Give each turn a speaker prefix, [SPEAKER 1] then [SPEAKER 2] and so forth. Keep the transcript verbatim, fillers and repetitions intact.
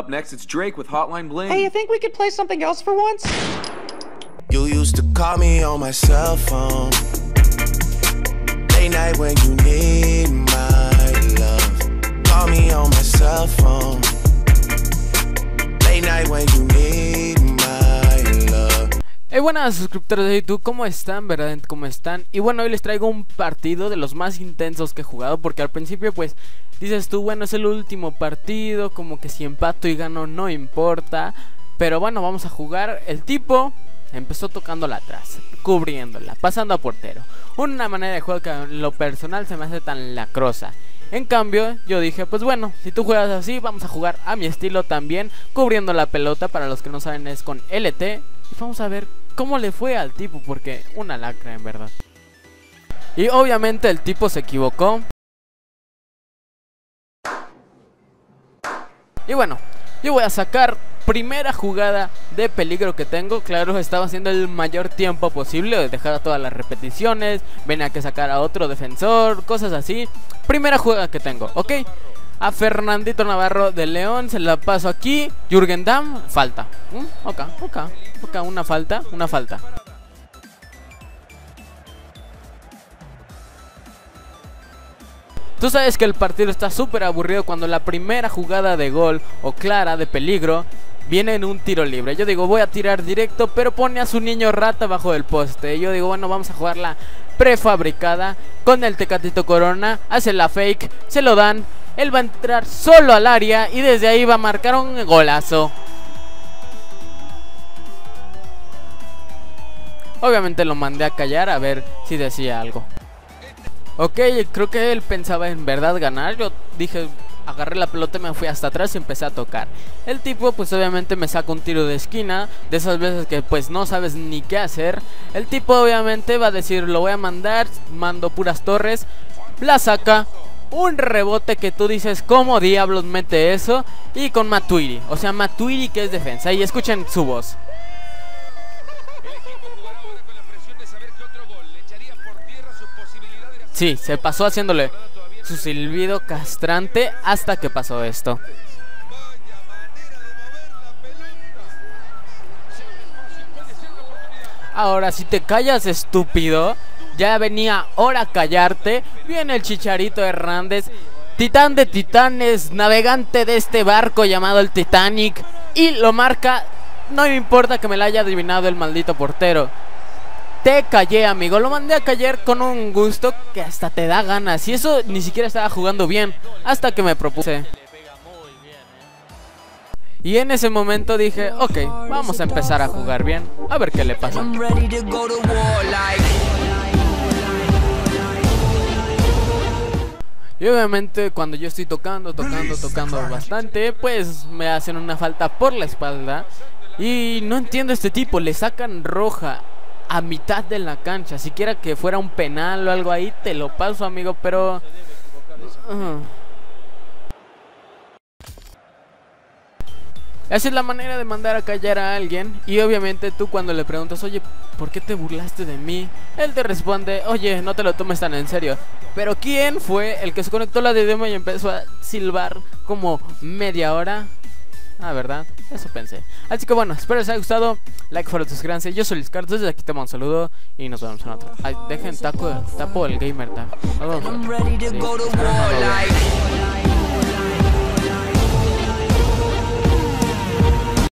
[SPEAKER 1] Up next, it's Drake with Hotline Bling.
[SPEAKER 2] Hey, you think we could play something else for once?
[SPEAKER 3] You used to call me on my cell phone, late night when you need my love. Call me on my cell phone, late night when you need my love.
[SPEAKER 4] Hey, buenas suscriptores de YouTube, ¿cómo están? ¿Verdad? ¿Cómo están? Y bueno, hoy les traigo un partido de los más intensos que he jugado, porque al principio pues dices tú, bueno, es el último partido, como que si empato y gano no importa. Pero bueno, vamos a jugar. El tipo empezó tocándola atrás, cubriéndola, pasando a portero. Una manera de juego que en lo personal se me hace tan lacrosa. En cambio, yo dije, pues bueno, si tú juegas así, vamos a jugar a mi estilo también, cubriendo la pelota. Para los que no saben, es con L T. Y vamos a ver cómo le fue al tipo, porque una lacra en verdad. Y obviamente el tipo se equivocó. Y bueno, yo voy a sacar primera jugada de peligro que tengo. Claro, estaba haciendo el mayor tiempo posible, de dejar todas las repeticiones, venía que sacar a otro defensor, cosas así. Primera jugada que tengo, ok. A Fernandito Navarro de León, se la paso aquí. Jürgen Damm, falta. ¿Mm? Ok, ok, ok, una falta, una falta. Tú sabes que el partido está súper aburrido cuando la primera jugada de gol o clara de peligro viene en un tiro libre. Yo digo, voy a tirar directo, pero pone a su niño rata bajo el poste. Yo digo, bueno, vamos a jugarla prefabricada con el Tecatito Corona. Hace la fake, se lo dan. Él va a entrar solo al área y desde ahí va a marcar un golazo. Obviamente lo mandé a callar a ver si decía algo. Ok, creo que él pensaba en verdad ganar. Yo dije, agarré la pelota, me fui hasta atrás y empecé a tocar. El tipo pues obviamente me saca un tiro de esquina, de esas veces que pues no sabes ni qué hacer. El tipo obviamente va a decir, lo voy a mandar, mando puras torres. La saca, un rebote que tú dices, ¿cómo diablos mete eso? Y con Matuidi, o sea Matuidi que es defensa. Y escuchen su voz. Sí, se pasó haciéndole su silbido castrante hasta que pasó esto. Ahora, si te callas, estúpido. Ya venía hora callarte. Viene el Chicharito Hernández, titán de titanes, navegante de este barco llamado el Titanic, y lo marca. No me importa que me la haya adivinado el maldito portero. Te callé, amigo, lo mandé a callar con un gusto que hasta te da ganas. Y eso ni siquiera estaba jugando bien, hasta que me propuse. Y en ese momento dije, ok, vamos a empezar a jugar bien, a ver qué le pasa. Y obviamente cuando yo estoy tocando, tocando, tocando bastante, pues me hacen una falta por la espalda. Y no entiendo, este tipo, le sacan roja a mitad de la cancha. Siquiera que fuera un penal o algo ahí, te lo paso, amigo, pero uh. Esa es la manera de mandar a callar a alguien. Y obviamente tú cuando le preguntas, oye, ¿por qué te burlaste de mí? Él te responde, oye, no te lo tomes tan en serio. Pero ¿quién fue el que se conectó la diadema y empezó a silbar como media hora? Ah, ¿verdad? Eso pensé. Así que bueno, espero les haya gustado. Like, follow, suscríbanse. Yo soy Luis Carlos, desde aquí te mando un saludo y nos vemos en otro. Ay, dejen taco, tapo el gamer tag. Nos vemos en otro. Sí,